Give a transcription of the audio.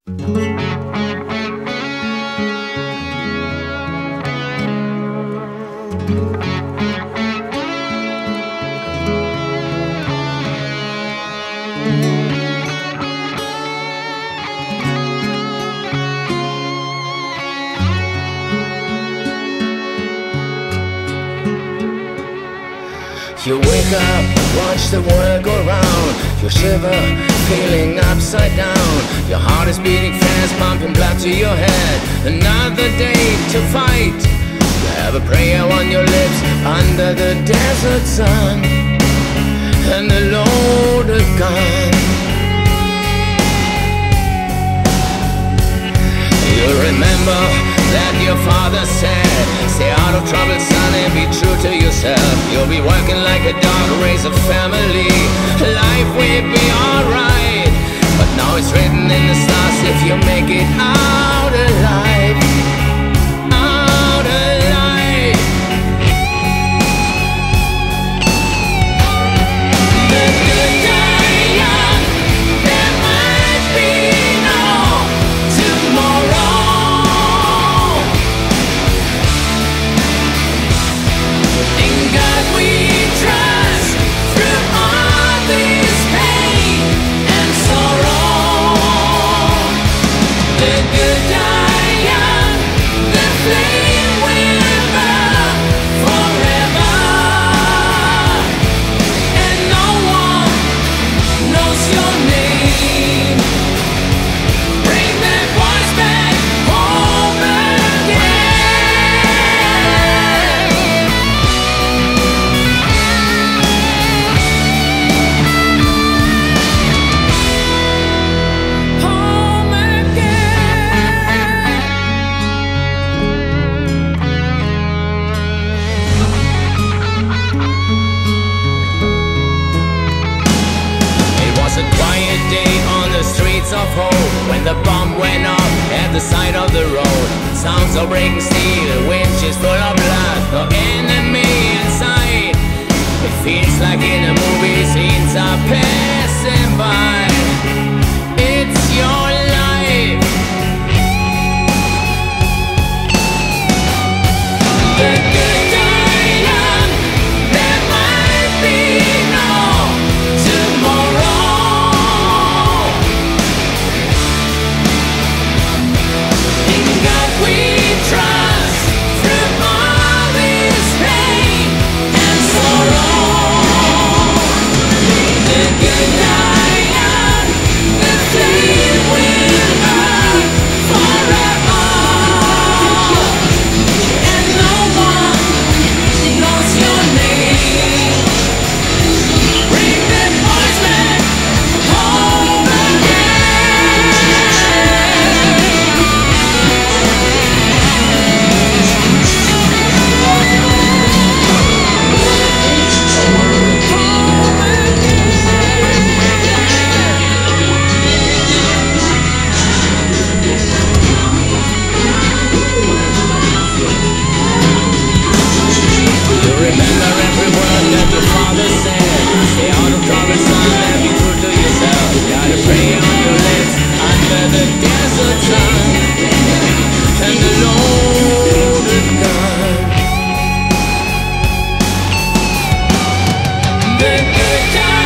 You wake up, watch the world go round. You shiver, feeling upside down. Your heart is beating fast, pumping blood to your head. Another day to fight. You have a prayer on your lips under the desert sun, and a loaded gun. You remember that your father said, stay out of trouble, son, and be true to yourself. You'll be working like a dog, raise a family. Life will be alright, but now it's written in the stars if you make it out alive. Out alive. The good die young, there might be no tomorrow. In God we trust through all this pain and sorrow. The good die young, the flame will burn forever, and no one knows your name. Bring that voice back home again. Home again. It was a quiet day on the streets of Hope when the bomb went off at the side of the road. Sounds of breaking steel, winches full of blood, no enemy in sight. It feels like in a movie, scenes are passing by. It's your life. The good die young, there might be no tomorrow. In God we trust through all this pain and sorrow. The good die young, the flame will burn forever, and no one knows your name. Bring that voice back home You remember every word that your father said. Stay out of trouble, son, and be true to yourself. Got a prayer on your lips under the desert sun, and the loaded gun. The good time.